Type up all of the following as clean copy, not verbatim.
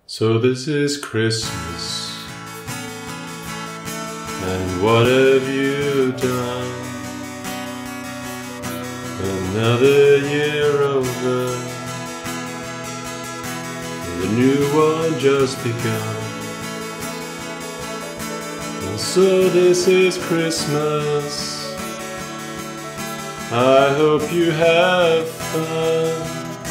So this is Christmas, and what have you done? Another year over, the new one just begun. And so this is Christmas, I hope you have fun.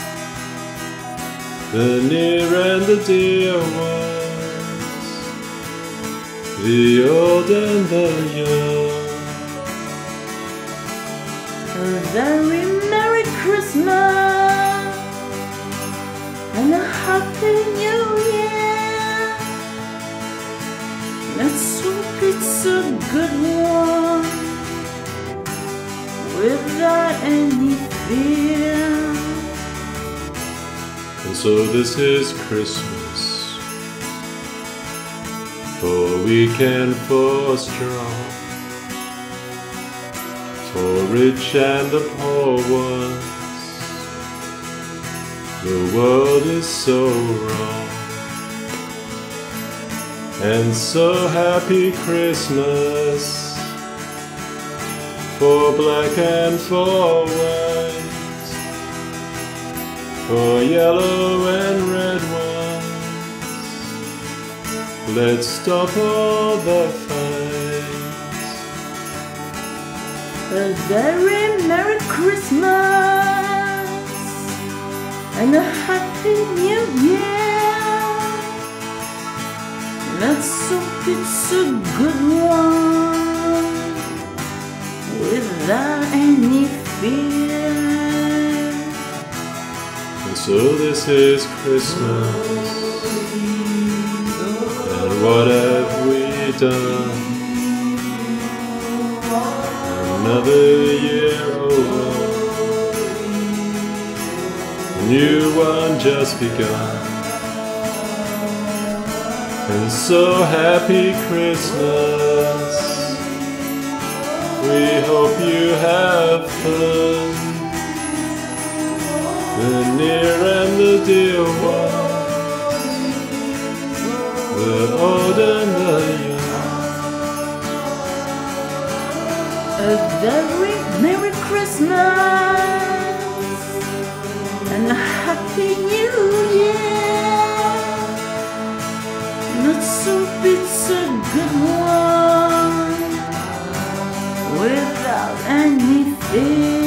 The near and the dear ones, the old and the young. A very Merry Christmas and a Happy New Year. Let's hope it's a good one without any fear. And so this is Christmas, for weak and for strong, for rich and the poor ones. The world is so wrong. And so happy Christmas, for black and for white, for yellow and red ones. Let's stop all the fights. A very Merry Christmas and a Happy New Year. Let's hope it's a good one without any fear. And so this is Christmas, and what have we done? Another year over, a new one just begun. And so happy Christmas, we hope you have fun. The near and the dear ones, the old and the young. A very Merry Christmas and a Happy New Year. Let's hope it's a good one without any fear.